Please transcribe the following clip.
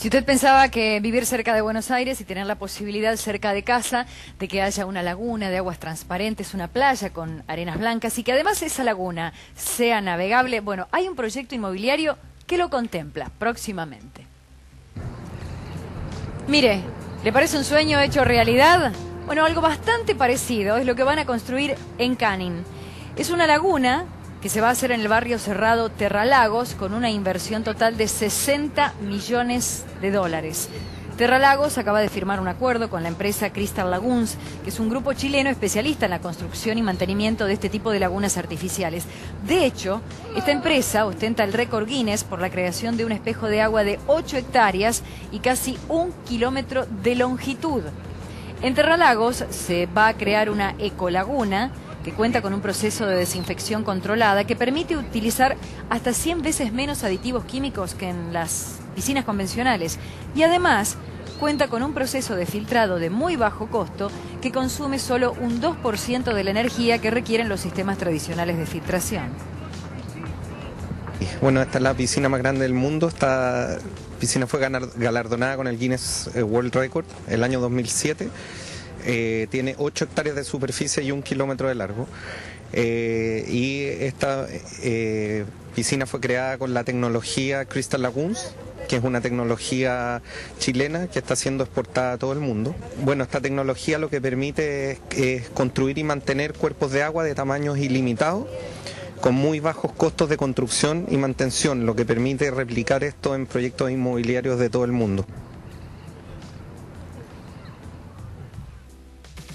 Si usted pensaba que vivir cerca de Buenos Aires y tener la posibilidad cerca de casa de que haya una laguna de aguas transparentes, una playa con arenas blancas y que además esa laguna sea navegable, bueno, hay un proyecto inmobiliario que lo contempla próximamente. Mire, ¿le parece un sueño hecho realidad? Bueno, algo bastante parecido es lo que van a construir en Canning. Es una laguna que se va a hacer en el barrio cerrado Terralagos con una inversión total de 60 millones de dólares. Terralagos acaba de firmar un acuerdo con la empresa Crystal Lagoons, que es un grupo chileno especialista en la construcción y mantenimiento de este tipo de lagunas artificiales. De hecho, esta empresa ostenta el récord Guinness por la creación de un espejo de agua de 8 hectáreas y casi 1 kilómetro de longitud. En Terralagos se va a crear una ecolaguna que cuenta con un proceso de desinfección controlada que permite utilizar hasta 100 veces menos aditivos químicos que en las piscinas convencionales. Y además cuenta con un proceso de filtrado de muy bajo costo que consume solo un 2% de la energía que requieren los sistemas tradicionales de filtración. Bueno, esta es la piscina más grande del mundo. Esta piscina fue galardonada con el Guinness World Record el año 2007. Tiene 8 hectáreas de superficie y 1 kilómetro de largo. Y esta piscina fue creada con la tecnología Crystal Lagoons, que es una tecnología chilena que está siendo exportada a todo el mundo. Bueno, esta tecnología lo que permite es construir y mantener cuerpos de agua de tamaños ilimitados, con muy bajos costos de construcción y mantención, lo que permite replicar esto en proyectos inmobiliarios de todo el mundo.